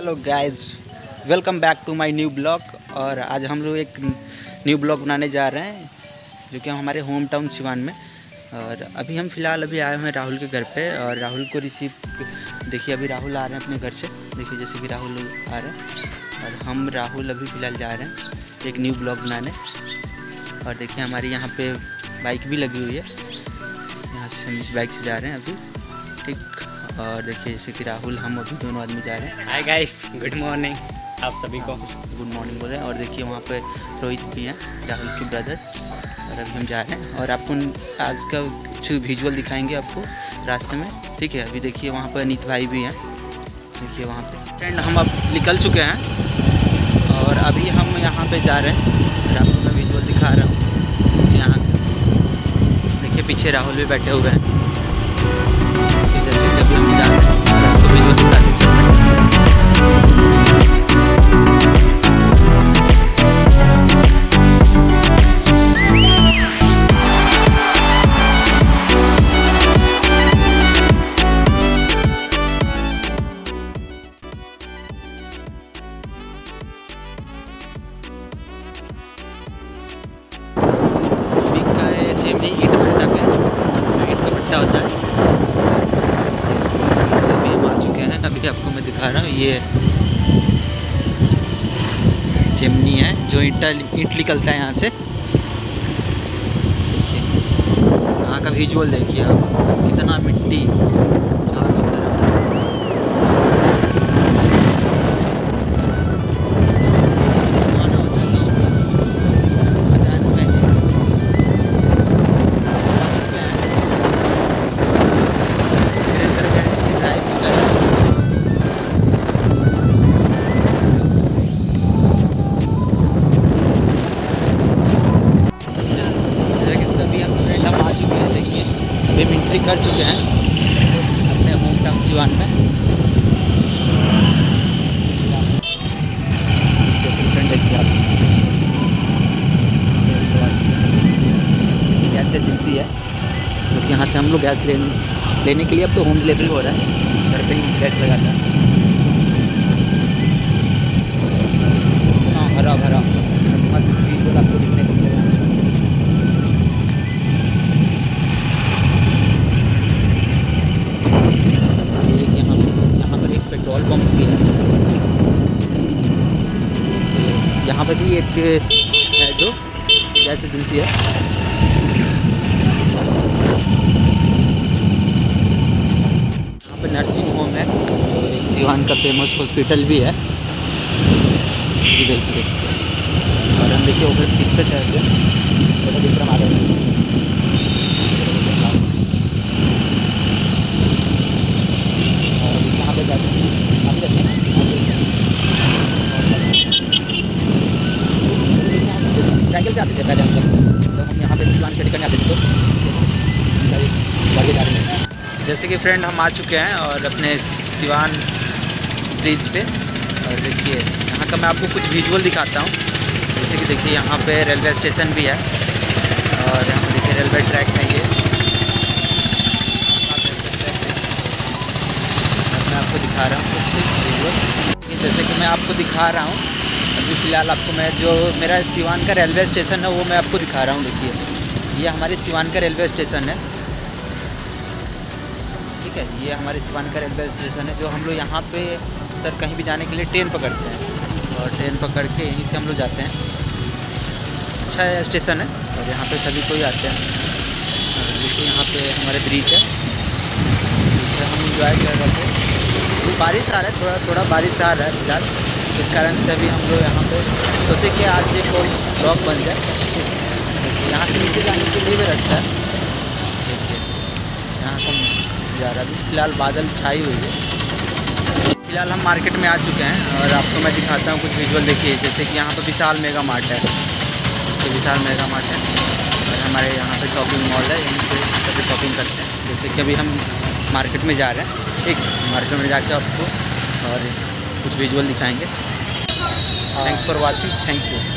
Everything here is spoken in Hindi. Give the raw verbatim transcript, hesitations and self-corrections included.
Hello guys, welcome back to my new blog. और आज हम लोग एक न्यू ब्लॉग बनाने जा रहे हैं जो कि हमारे होम टाउन सिवान में। और अभी हम फ़िलहाल अभी आए हुए हैं राहुल के घर पे और राहुल को रिसीव देखिए अभी राहुल आ रहे हैं अपने घर से। देखिए जैसे कि राहुल आ रहे हैं और हम राहुल अभी फ़िलहाल जा रहे हैं एक न्यू ब्लॉग बनाने। और देखिए हमारी यहाँ पे बाइक भी लगी हुई है, यहाँ से हम इस बाइक से जा रहे हैं अभी, ठीक। और देखिए जैसे कि राहुल हम अभी दोनों आदमी जा रहे हैं। हाय गाइस, गुड मॉर्निंग आप सभी को। गुड मॉर्निंग बोले। और देखिए वहाँ पे रोहित भी हैं, राहुल के ब्रदर। और अभी हम जा रहे हैं और आपको आज का कुछ विजुअल दिखाएंगे आपको रास्ते में, ठीक है। अभी देखिए वहाँ पर अनीत भाई भी हैं, देखिए वहाँ पे फ्रेंड। हम अब निकल चुके हैं और अभी हम यहाँ पे जा रहे हैं और आपको मैं विजुअल दिखा रहा हूँ। यहाँ देखिए पीछे राहुल भी बैठे हुए हैं, जैसे कि अभी हम जा रहे हैं और आपको विजुअल दिखाते चल रहे हैं। अभी का चेमनी ईंट भट्टा पे जो ईंट का भट्टा होता है, अभी आपको मैं दिखा रहा हूँ। ये चिमनी है जो ईंटा ईंट निकलता है यहाँ से। देखिए यहाँ का विजुअल देखिए आप, कितना मिट्टी चारों तरफ। सुहाना होता है गाँव में, बताया ना पहले। वीरेंद्र का ड्राइव भी कर रहा है। अभी हम एंट्री कर चुके हैं अपने होम टाउन सिवान में। गैस एजेंसी है क्योंकि यहाँ से हम लोग गैस लेने लेने के लिए अब तो होम डिलीवरी हो रहा है, घर पे ही गैस लगाता है। हाँ हरा भरा मस्त विजुअल आपको दिखने को मिलेगा। पेट्रोल पंप भी है, यहाँ पर भी एक है जो गैस एजेंसी है। यहाँ पर नर्सिंग होम है जो एक सिवान का फेमस हॉस्पिटल भी है, ये देखिए। और हम देखिए ऊपर पिच पे चढ़ गए, विक्रम आ रहे हैं। साइकिल से आते थे पहले हम लोग, तो हम यहाँ पे सिवान शेड करने आते थे, तो आगे जा रहे हैं। जैसे कि फ्रेंड हम आ चुके हैं और अपने सिवान ब्रिज पे। और देखिए यहाँ का मैं आपको कुछ विजुअल दिखाता हूँ। जैसे कि देखिए यहाँ पे रेलवे स्टेशन भी है और यहाँ पे देखिए रेलवे ट्रैक है ये। मैं आपको दिखा रहा हूँ कुछ विजुअल, जैसे कि मैं आपको दिखा रहा हूँ अभी फ़िलहाल आपको मैं जो मेरा सिवान का रेलवे स्टेशन है वो मैं आपको दिखा रहा हूँ। देखिए ये हमारे सिवान का रेलवे स्टेशन है, ठीक है। ये हमारे सिवान का रेलवे स्टेशन है जो हम लोग यहाँ पे सर कहीं भी जाने के लिए ट्रेन पकड़ते हैं और ट्रेन पकड़ के यहीं से हम लोग जाते हैं। अच्छा स्टेशन है और यहाँ पे सभी कोई आते हैं। देखिए यहाँ पे हमारे ब्रिज है, हम इंजॉय कर रहे थे। बारिश आ रहा है, थोड़ा थोड़ा बारिश आ रहा है फिलहाल, इस कारण से अभी हम लोग यहाँ पे सोचे कि आज ये कोई ब्लॉग बन जाए। यहाँ से नीचे जाने के लिए भी रास्ता है, देखिए यहाँ से जा रहा है। अभी फ़िलहाल बादल छाई हुई है। फ़िलहाल हम मार्केट में आ चुके हैं और आपको मैं दिखाता हूँ कुछ विजुअल। देखिए जैसे कि यहाँ पर विशाल मेगा मार्ट है, तो विशाल मेगा मार्ट है और हमारे यहाँ पे शॉपिंग मॉल है, यहीं पे सभी शॉपिंग करते हैं। जैसे कि अभी हम मार्केट में जा रहे हैं, ठीक। मार्केट में जाके आपको और कुछ विजुअल दिखाएंगे। Thanks for watching, thank you.